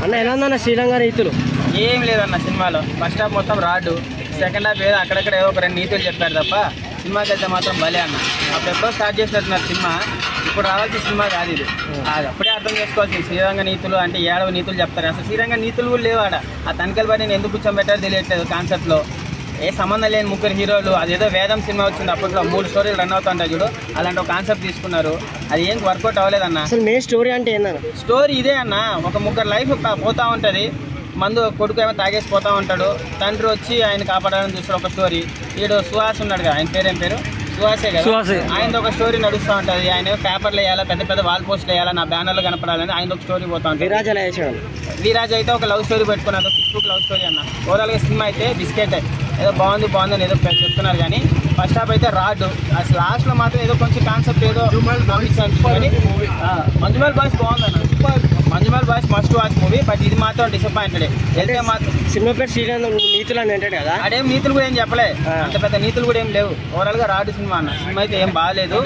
అన్న ఎలా ఉందన్న శ్రీలంక నీతులు? ఏం లేదన్న సినిమాలో. ఫస్ట్ హాఫ్ మొత్తం రాడు, సెకండ్ హాఫ్ ఏదో అక్కడక్కడ ఏదో ఒక 2 నీతులు చెప్పారు తప్ప సినిమాకి అయితే మాత్రం భలే అన్న. అప్పుడు ఎప్పుడో స్టార్ట్ చేసినట్టున్నారు సినిమా, ఇప్పుడు రావాల్సిన సినిమా కాదు ఇది. అది అప్పుడే అర్థం చేసుకోవాల్సింది. శ్రీరంగ నీతులు అంటే 7 నీతులు చెప్తారు. అసలు శ్రీరంగ నీతులు కూడా లేవాడ. ఆ తనిఖీల పని ఎందుకు కూర్చోబెట్టారో తెలియట్లేదు. కాన్సెప్ట్లో ఏ సంబంధం లేని 3 హీరోలు, అదేదో వేదం సినిమా వచ్చింది అప్పట్లో 3 స్టోరీలు రన్ అవుతుంటాయి చూడు, అలాంటి ఒక కాన్సెప్ట్ తీసుకున్నారు. అది ఏం వర్కౌట్ అవ్వలేదన్న. అసలు మెయిన్ స్టోరీ అంటే ఏందన్న? స్టోరీ ఇదే అన్న, ఒక 3 లైఫ్ పోతూ ఉంటుంది. మందు కొడుకు ఏమో తాగేసి పోతూ ఉంటాడు, తండ్రి వచ్చి ఆయన కాపాడాలని చూస్తాడు ఒక స్టోరీ. ఈడు సుహాస్ ఉన్నాడు కదా, ఆయన పేరేం పేరు? సుహాసే కదా. ఆయన ఒక స్టోరీ నడుస్తూ ఉంటుంది. ఆయన పేపర్లు వేయాలా, పెద్ద పెద్ద వాల్ పోస్ట్లు వేయాలా, నా బ్యానర్లో కనపడాలని ఆయన ఒక స్టోరీ పోతా ఉంటుంది. వీరాజ్ అయితే ఒక లవ్ స్టోరీ పెట్టుకున్నారు, ఫేస్బుక్ లవ్ స్టోరీ అన్న. ఓవరాల్గా సినిమా అయితే బిస్కెట్ ఏదో బాగుంది అని ఏదో చెప్తున్నారు కానీ ఫస్ట్ హాఫ్ అయితే రాడు. అసలు లాస్ట్లో మాత్రం ఏదో కొంచెం కాన్సెప్ట్ ఏదో కానీ మంజుమల్ బాయ్స్ బాగుందన్న. Manjummel boys must watch movie, but ఇది మాత్రం డిసప్పాయింటెడ్. వెళ్తే మాత్రం సినిమా పేరు శ్రీలంక నీతులు అని అంటాడు కదా, అదేం నీతులు కూడా ఏం చెప్పలే, అంత పెద్ద నీతులు కూడా ఏం లేవు. ఓవరాల్గా రాడు సినిమా అన్న. సినిమా అయితే ఏం బాగాలేదు.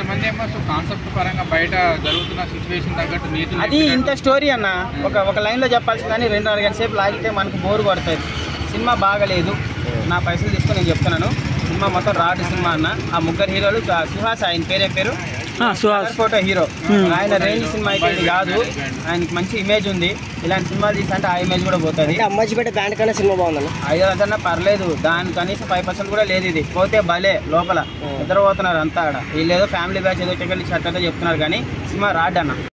అది ఇంత స్టోరీ అన్న, ఒక లైన్లో చెప్పాల్సింది కానీ 2.5 గంటల సేపు లాగితే మనకు బోర్ కొడుతుంది. సినిమా బాగలేదు. నా పైసలు తీసుకొని నేను చెప్తున్నాను. సినిమా మొత్తం రాడు సినిమా అన్న. ఆ 3 హీరోలు, సుహాస్ ఆయన పేరేం పేరు, ఫోటో హీరో, ఆయన రేంజ్ సినిమా అయితే ఇది కాదు. ఆయనకి మంచి ఇమేజ్ ఉంది. ఇలాంటి సినిమాలు తీసంటే ఆ ఇమేజ్ కూడా పోతుంది. అమ్మాయిపేట బ్యాండ్ కన్నా సినిమా బాగుందన్న. 500 పర్లేదు, దాని కనీసం 5% కూడా లేదు. ఇది పోతే భలే లోపల నిద్రపోతున్నారు అంతా ఆడ. వీళ్ళు ఏదో ఫ్యామిలీ బ్యాచ్ ఏదో టికెట్లు ఇచ్చినట్టు చెప్తున్నారు కానీ సినిమా రాడ్ అన్న.